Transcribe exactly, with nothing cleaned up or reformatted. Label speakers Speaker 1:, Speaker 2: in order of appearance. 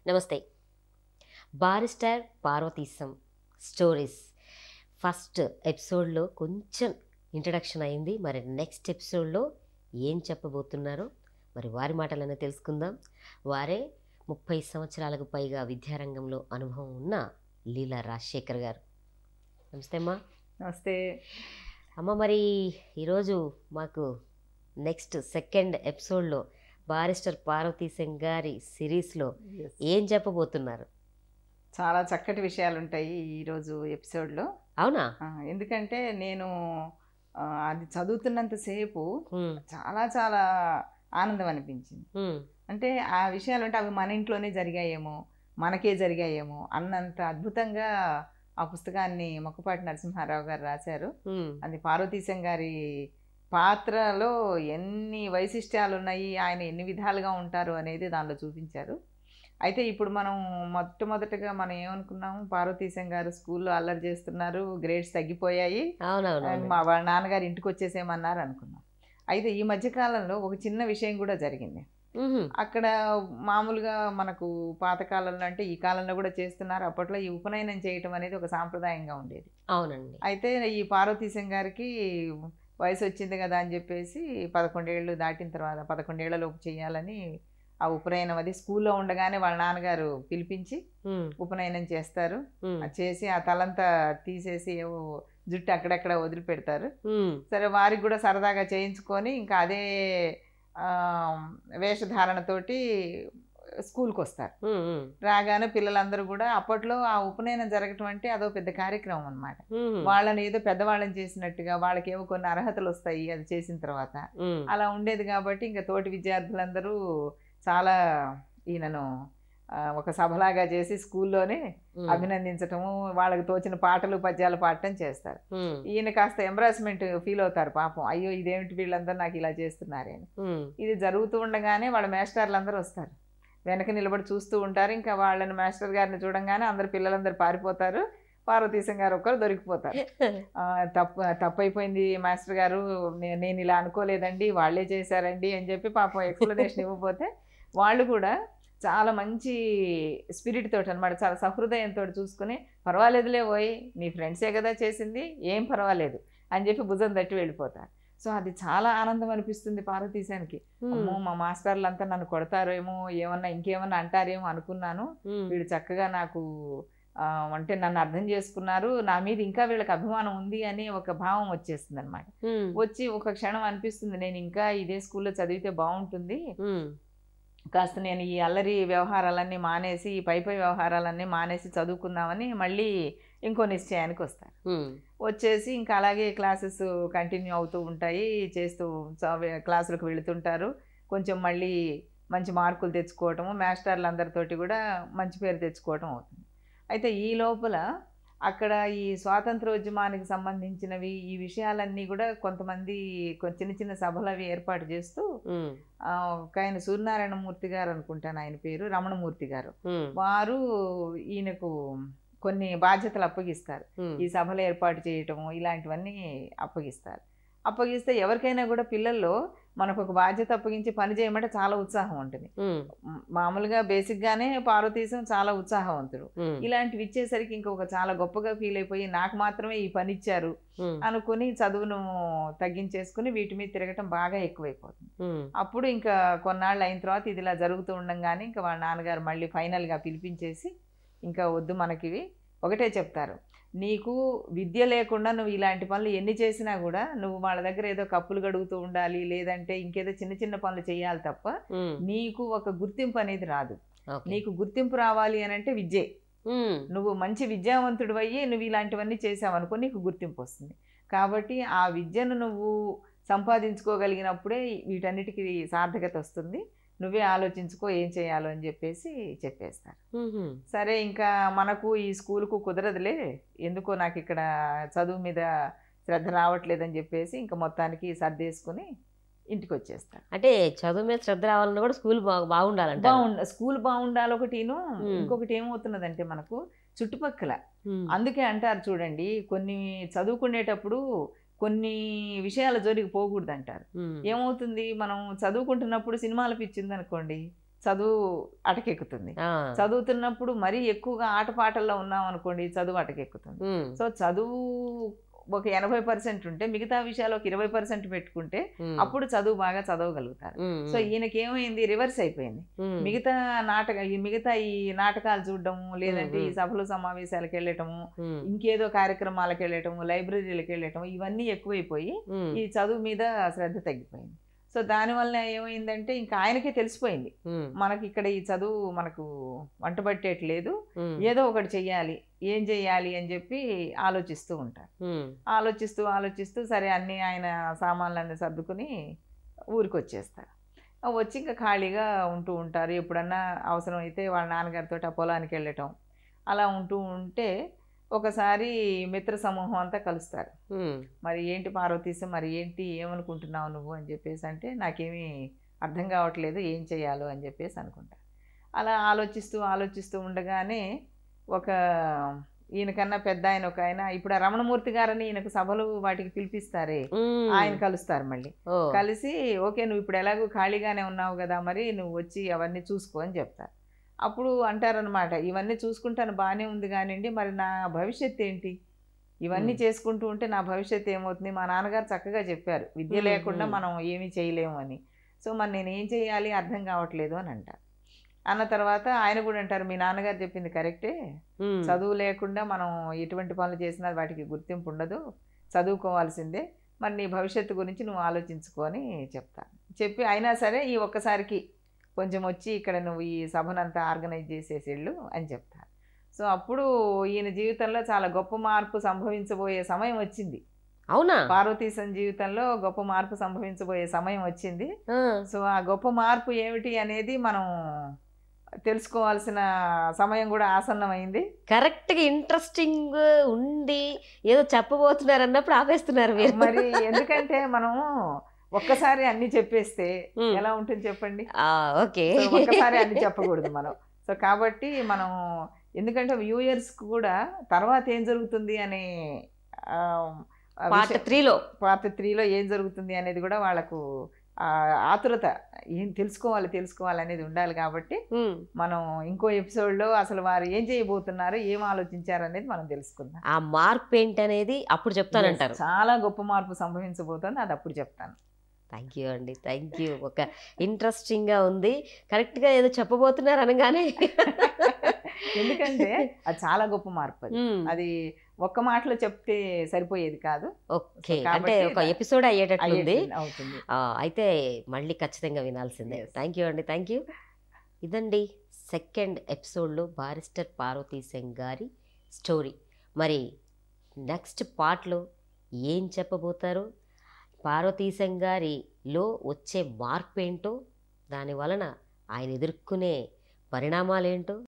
Speaker 1: నమస్తే. Barrister Parvateesam stories first ఎపిసోడ్లో కొంచెం ఇంట్రడక్షన్ అయింది. మరి నెక్స్ట్ ఎపిసోడ్లో ఏం చెప్పబోతున్నారో మరి వారి మాటలనే తెలుసుకుందాం. వారే ముప్పై సంవత్సరాలకు పైగా విద్యారంగంలో అనుభవం ఉన్న లీలా రాజశేఖర్ గారు. నమస్తే అమ్మా.
Speaker 2: నమస్తే
Speaker 1: అమ్మ. మరి ఈరోజు మాకు నెక్స్ట్ సెకండ్ ఎపిసోడ్లో బారిస్టర్ పార్వతీశం గారి సిరీస్లో ఏం చెప్పబోతున్నారు?
Speaker 2: చాలా చక్కటి విషయాలు ఉంటాయి ఈరోజు ఎపిసోడ్లో.
Speaker 1: అవునా?
Speaker 2: ఎందుకంటే నేను అది చదువుతున్నంతసేపు చాలా చాలా ఆనందం అనిపించింది. అంటే ఆ విషయాలు అంటే అవి మన ఇంట్లోనే జరిగాయేమో, మనకే జరిగాయేమో అన్నంత అద్భుతంగా ఆ పుస్తకాన్ని మొక్కపాటి నరసింహారావు గారు రాశారు. అది పార్వతీశం గారి పాత్రలో ఎన్ని వైశిష్ట్యాలు ఉన్నాయి, ఆయన ఎన్ని విధాలుగా ఉంటారు అనేది దానిలో చూపించారు. అయితే ఇప్పుడు మనం మొట్టమొదటిగా మనం ఏమనుకున్నాము, పార్వతీశం గారు స్కూల్లో అల్లరి చేస్తున్నారు, గ్రేడ్స్ తగ్గిపోయాయి, మా వాళ్ళ నాన్నగారు ఇంటికి వచ్చేసేమన్నారు అనుకున్నాం. అయితే ఈ మధ్యకాలంలో ఒక చిన్న విషయం కూడా జరిగింది. అక్కడ మామూలుగా మనకు పాతకాలంలో అంటే ఈ కాలంలో కూడా చేస్తున్నారు, అప్పట్లో ఈ ఉపనయనం చేయటం అనేది ఒక సాంప్రదాయంగా ఉండేది.
Speaker 1: అవునండి.
Speaker 2: అయితే ఈ పార్వతీశం గారికి వయసు వచ్చింది కదా అని చెప్పేసి పదకొండేళ్ళు దాటిన తర్వాత పదకొండేళ్లలోపు చేయాలని ఆ ఉపనయనం అది స్కూల్లో ఉండగానే వాళ్ళ నాన్నగారు పిలిపించి ఉపనయనం చేస్తారు. చేసి ఆ తలంతా తీసేసి ఏవో జుట్టు అక్కడక్కడ వదిలిపెడతారు. సరే, వారికి కూడా సరదాగా చేయించుకొని ఇంకా అదే వేషధారణతోటి స్కూల్కి వస్తారు. రాగానే పిల్లలందరూ కూడా అప్పట్లో ఆ ఉపనయనం జరగటం అంటే అదో పెద్ద కార్యక్రమం అనమాట. వాళ్ళని ఏదో పెద్దవాళ్ళని చేసినట్టుగా వాళ్ళకి ఏవో కొన్ని అర్హతలు వస్తాయి అది చేసిన తర్వాత, అలా ఉండేది. కాబట్టి ఇంకా తోటి విద్యార్థులందరూ చాలా ఈయనను ఒక సభలాగా చేసి స్కూల్లోనే అభినందించటము, వాళ్ళకి తోచిన పాటలు పద్యాలు పాడటం చేస్తారు. ఈయన కాస్త ఎంబ్రాస్మెంట్ ఫీల్ అవుతారు పాపం, అయ్యో ఇదేమిటి వీళ్ళందరూ నాకు ఇలా చేస్తున్నారని. ఇది జరుగుతూ ఉండగానే వాళ్ళ మేస్టర్లందరూ వస్తారు, వెనక నిలబడి చూస్తూ ఉంటారు. ఇంకా వాళ్ళని మాస్టర్ గారిని చూడంగానే అందరు పిల్లలందరూ పారిపోతారు, పార్వతీశం గారు ఒక్కరు దొరికిపోతారు. తప్పు తప్పైపోయింది మాస్టర్ గారు, నేను ఇలా అనుకోలేదండి, వాళ్ళే చేశారండి అని చెప్పి పాపం ఎక్స్ప్లెనేషన్ ఇవ్వకపోతే వాళ్ళు కూడా చాలా మంచి స్పిరిట్ తోటి అనమాట, చాలా సహృదయంతో చూసుకుని పర్వాలేదులే పోయి నీ ఫ్రెండ్సే కదా చేసింది, ఏం పర్వాలేదు అని చెప్పి భుజం తట్టి వెళ్ళిపోతారు. సో అది చాలా ఆనందం అనిపిస్తుంది పార్వతీశానికి. అమ్మో మా మాస్టర్లు అంతా నన్ను కొడతారేమో, ఏమన్నా ఇంకేమన్నా అంటారేమో అనుకున్నాను, వీడు చక్కగా నాకు అంటే నన్ను అర్థం చేసుకున్నారు, నా మీద ఇంకా వీళ్ళకి అభిమానం ఉంది అని ఒక భావం వచ్చేస్తుంది అనమాట. వచ్చి ఒక క్షణం అనిపిస్తుంది, నేను ఇంకా ఇదే స్కూల్లో చదివితే బాగుంటుంది, కాస్త నేను ఈ అల్లరి వ్యవహారాలన్నీ మానేసి ఈ పై పై వ్యవహారాలన్నీ మానేసి చదువుకుందామని మళ్ళీ ఇంకో నిశ్చయానికి వస్తారు. వచ్చేసి ఇంకా అలాగే క్లాసెస్ కంటిన్యూ అవుతూ ఉంటాయి, చేస్తూ క్లాసులకు వెళుతుంటారు. కొంచెం మళ్ళీ మంచి మార్కులు తెచ్చుకోవటము, మాస్టర్లు అందరితోటి కూడా మంచి పేరు తెచ్చుకోవటం అవుతుంది. అయితే ఈ లోపల అక్కడ ఈ స్వాతంత్రోద్యమానికి సంబంధించినవి ఈ విషయాలన్నీ కూడా కొంతమంది చిన్న చిన్న సభలు అవి ఏర్పాటు చేస్తూ, ఒక ఆయన సూర్యనారాయణమూర్తి గారు అనుకుంటాను ఆయన పేరు, రమణమూర్తి గారు, వారు ఈయనకు కొన్ని బాధ్యతలు అప్పగిస్తారు. ఈ సభలు ఏర్పాటు చేయటము ఇలాంటివన్నీ అప్పగిస్తారు. అప్పగిస్తే ఎవరికైనా కూడా పిల్లల్లో మనకు ఒక బాధ్యత అప్పగించి పని చేయమంటే చాలా ఉత్సాహం ఉంటుంది. మామూలుగా బేసిక్ గానే పార్వతీశం చాలా ఉత్సాహవంతుడు. ఇలాంటివి ఇచ్చేసరికి ఇంకొక చాలా గొప్పగా ఫీల్ అయిపోయి నాకు మాత్రమే ఈ పని ఇచ్చారు అనుకుని చదువును తగ్గించేసుకుని వీటి మీద తిరగటం బాగా ఎక్కువైపోతుంది. అప్పుడు ఇంకా కొన్నాళ్ళు అయిన తర్వాత ఇది ఇలా జరుగుతూ ఉండగానే ఇంకా వాళ్ళ నాన్నగారు మళ్ళీ ఫైనల్ గా పిలిపించేసి, ఇంకా వద్దు మనకివి, ఒకటే చెప్తారు, నీకు విద్య లేకుండా నువ్వు ఇలాంటి పనులు ఎన్ని చేసినా కూడా నువ్వు వాళ్ళ దగ్గర ఏదో కప్పులు గడుగుతూ ఉండాలి, లేదంటే ఇంకేదో చిన్న చిన్న పనులు చేయాలి తప్ప నీకు ఒక గుర్తింపు అనేది రాదు. నీకు గుర్తింపు రావాలి అని అంటే విద్యే. నువ్వు మంచి విద్యావంతుడు అయ్యి నువ్వు ఇలాంటివన్నీ చేసావనుకో నీకు గుర్తింపు వస్తుంది. కాబట్టి ఆ విద్యను నువ్వు సంపాదించుకోగలిగినప్పుడే వీటన్నిటికీ సార్థకత వస్తుంది, నువ్వే ఆలోచించుకో ఏం చేయాలో అని చెప్పేసి చెప్పేస్తారు. సరే, ఇంకా మనకు ఈ స్కూల్కు కుదరదులే, ఎందుకో నాకు ఇక్కడ చదువు మీద శ్రద్ధ రావట్లేదని చెప్పేసి ఇంకా మొత్తానికి సర్దేసుకుని ఇంటికి వచ్చేస్తారు.
Speaker 1: అంటే చదువు మీద శ్రద్ధ రావాలన్నా కూడా స్కూల్ బాగుండాలంట.
Speaker 2: బాగుండ స్కూల్ బాగుండాలి ఒకటిను, ఇంకొకటి ఏమవుతున్నదంటే మనకు చుట్టుపక్కల, అందుకే అంటారు చూడండి, కొన్ని చదువుకునేటప్పుడు కొన్ని విషయాల జోలికి పోకూడదు అంటారు. ఏమవుతుంది, మనం చదువుకుంటున్నప్పుడు సినిమాలు పిచ్చింది అనుకోండి, చదువు అటకెక్కుతుంది. చదువుతున్నప్పుడు మరీ ఎక్కువగా ఆటపాటల్లో ఉన్నాం అనుకోండి, చదువు అటకెక్కుతుంది. సో చదువు ఒక ఎనభై పర్సెంట్ ఉంటే మిగతా విషయాలు ఒక ఇరవై పర్సెంట్ పెట్టుకుంటే అప్పుడు చదువు బాగా చదవగలుగుతారు. సో ఈయనకి ఏమైంది, రివర్స్ అయిపోయింది. మిగతా నాటక ఈ మిగతా ఈ నాటకాలు చూడటము, లేదంటే ఈ సభలు సమావేశాలకు వెళ్ళటము, ఇంకేదో కార్యక్రమాలకు వెళ్ళటము, లైబ్రరీలకు వెళ్ళటము, ఇవన్నీ ఎక్కువైపోయి ఈ చదువు మీద శ్రద్ధ తగ్గిపోయింది. సో దానివల్ల ఏమైందంటే ఇంకా ఆయనకే తెలిసిపోయింది, మనకి ఇక్కడ ఈ చదువు మనకు వంటబట్టేట్లేదు, ఏదో ఒకటి చెయ్యాలి, ఏం చెయ్యాలి అని చెప్పి ఆలోచిస్తూ ఉంటారు. ఆలోచిస్తూ ఆలోచిస్తూ సరే అన్నీ ఆయన సామాన్లన్నీ సర్దుకుని ఊరికి వచ్చేస్తారు. వచ్చి ఇంకా ఖాళీగా ఉంటూ ఉంటారు. ఎప్పుడన్నా అవసరం అయితే వాళ్ళ నాన్నగారితో ఆ పొలానికి వెళ్ళటం అలా ఉంటూ ఉంటే ఒకసారి మిత్ర సమూహం అంతా కలుస్తారు. మరి ఏంటి పార్వతీశం, మరి ఏంటి ఏమనుకుంటున్నావు నువ్వు అని చెప్పేసి అంటే నాకేమీ అర్థం కావట్లేదు, ఏం చేయాలో అని చెప్పేసి అనుకుంటా. అలా ఆలోచిస్తూ ఆలోచిస్తూ ఉండగానే ఒక ఈయనకన్నా పెద్ద ఆయన ఒక ఆయన, ఇప్పుడు ఆ రమణమూర్తి గారని ఈయనకు సభలు వాటికి పిలిపిస్తారే, ఆయన కలుస్తారు. మళ్ళీ కలిసి ఓకే నువ్వు ఇప్పుడు ఎలాగో ఖాళీగానే ఉన్నావు కదా, మరి నువ్వు వచ్చి అవన్నీ చూసుకో అని చెప్తారు. అప్పుడు అంటారనమాట, ఇవన్నీ చూసుకుంటాను బాగానే ఉంది కానివ్వండి, మరి నా భవిష్యత్తు ఏంటి, ఇవన్నీ చేసుకుంటూ ఉంటే నా భవిష్యత్తు ఏమవుతుంది, మా నాన్నగారు చక్కగా చెప్పారు విద్య లేకుండా మనం ఏమీ చేయలేము అని, సో మరి నేను ఏం చేయాలి అర్థం కావట్లేదు అని అంటారు. అన్న తర్వాత ఆయన కూడా అంటారు, మీ నాన్నగారు చెప్పింది కరెక్టే, చదువు లేకుండా మనం ఎటువంటి పనులు చేసినా వాటికి గుర్తింపు ఉండదు, చదువుకోవాల్సిందే, మరి నీ భవిష్యత్తు గురించి నువ్వు ఆలోచించుకొని చెప్తాను చెప్పి, అయినా సరే ఈ ఒక్కసారికి కొంచెం వచ్చి ఇక్కడ నువ్వు ఈ సభనంతా ఆర్గనైజ్ చేసేసేళ్ళు అని చెప్తారు. సో అప్పుడు ఈయన జీవితంలో చాలా గొప్ప మార్పు సంభవించబోయే సమయం వచ్చింది.
Speaker 1: అవునా?
Speaker 2: పార్వతీశం జీవితంలో గొప్ప మార్పు సంభవించబోయే సమయం వచ్చింది. సో ఆ గొప్ప మార్పు ఏమిటి అనేది మనం తెలుసుకోవాల్సిన సమయం కూడా ఆసన్నమైంది.
Speaker 1: కరెక్ట్గా ఇంట్రెస్టింగ్ ఉంది, ఏదో చెప్పబోతున్నారు అన్నప్పుడు ఆపేస్తున్నారు మీరు.
Speaker 2: మరి ఎందుకంటే మనం ఒక్కసారి అన్ని చెప్పేస్తే ఎలా ఉంటుంది చెప్పండి.
Speaker 1: ఓకే,
Speaker 2: ఒక్కసారి అన్ని చెప్పకూడదు మనం. సో కాబట్టి మనం ఎందుకంటే వ్యూయర్స్ కూడా తర్వాత ఏం జరుగుతుంది అనే
Speaker 1: పార్ట్ త్రీలో
Speaker 2: పార్ట్ త్రీలో ఏం జరుగుతుంది అనేది కూడా వాళ్ళకు ఆతురత, ఏం తెలుసుకోవాలి తెలుసుకోవాలి అనేది ఉండాలి. కాబట్టి మనం ఇంకో ఎపిసోడ్లో అసలు వారు ఏం చేయబోతున్నారు, ఏం ఆలోచించారు అనేది మనం తెలుసుకుందాం.
Speaker 1: ఆ మార్పు ఏంటి అనేది అప్పుడు చెప్తానంటారు.
Speaker 2: చాలా గొప్ప మార్పు సంభవించబోతుంది, అది అప్పుడు చెప్తాను.
Speaker 1: థ్యాంక్ యూ అండి, థ్యాంక్ యూ. ఒక ఇంట్రెస్టింగ్గా ఉంది, కరెక్ట్గా ఏదో చెప్పబోతున్నారు అనగానే.
Speaker 2: ఎందుకంటే అది చాలా గొప్ప మార్పు, అది అది ఒక్క మాటలో చెప్తే సరిపోయేది కాదు.
Speaker 1: ఓకే, అంటే ఒక ఎపిసోడ్ అయ్యేటట్టుంది. అయితే మళ్ళీ ఖచ్చితంగా వినాల్సిందే. థ్యాంక్ యూ అండి, థ్యాంక్ యూ. ఇదండి సెకండ్ ఎపిసోడ్లో బారిస్టర్ పార్వతీశం గారి స్టోరీ. మరి నెక్స్ట్ పార్ట్లో ఏం చెప్పబోతారో, పార్వతీశం గారిలో వచ్చే మార్పు ఏంటో, దాని వలన ఆయన ఎదుర్కొనే పరిణామాలు ఏంటో